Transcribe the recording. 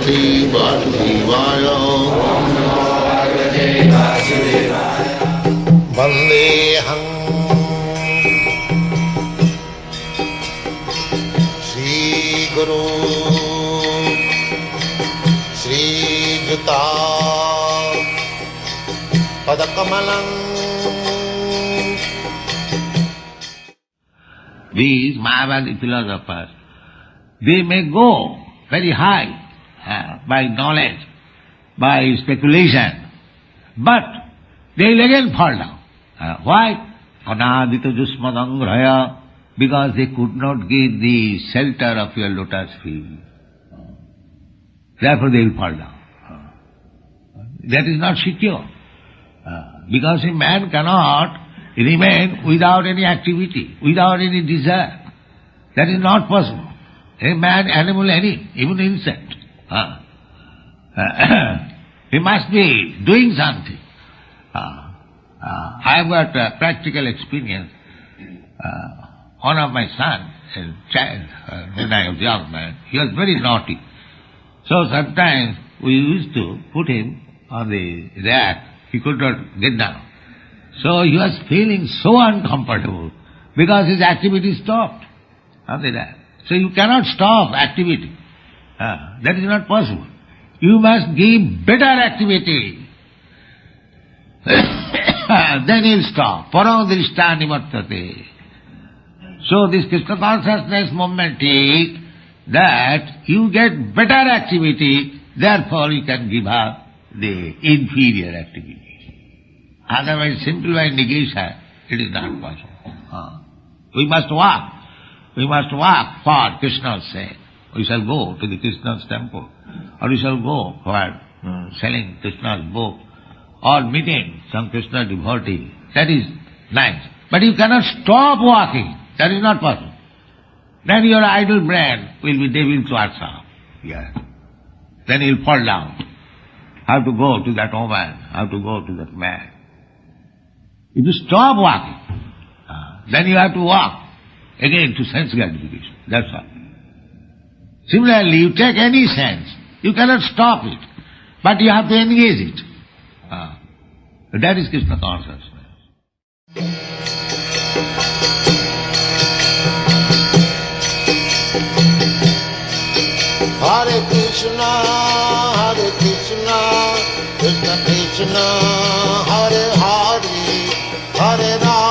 Parvati Vasudevaya. Vandeham Sri Guru Sri Juta Padakamalam. These Mayavadi philosophers, they may go very high by knowledge, by speculation, but they will again fall down. Why? Anadita Jusmadangraya, because they could not give the shelter of your lotus feet. Therefore they will fall down. That is not secure. Because a man cannot remain without any activity, without any desire. That is not possible. A man, animal, any, even insect. He must be doing something. I have got practical experience. One of my sons, a child, when I was young man, he was very naughty. So sometimes we used to put him on the rack. He could not get down. So he was feeling so uncomfortable because his activity stopped on the rack. So you cannot stop activity. That is not possible. You must give better activity. Then he will stop. Paramdrishta nivartate. So this Krishna consciousness movement is that you get better activity, therefore you can give up the inferior activity. Otherwise, simple by negation, it is not possible. We must walk. We must walk for Krishna's sake. We shall go to the Krishna's temple, or we shall go for selling Krishna's book, or meeting some Krishna devotee. That is nice. But you cannot stop walking. That is not possible. Then your idle brain will be devil's workshop. Yes. Then he will fall down. How to go to that woman, how to go to that man. If you stop walking, then you have to walk again to sense gratification. That's all. Similarly, you take any sense, you cannot stop it, but you have to engage it. That is Krishna consciousness. Hare Krishna, Krishna Krishna, Hare Hare, Hare Rama.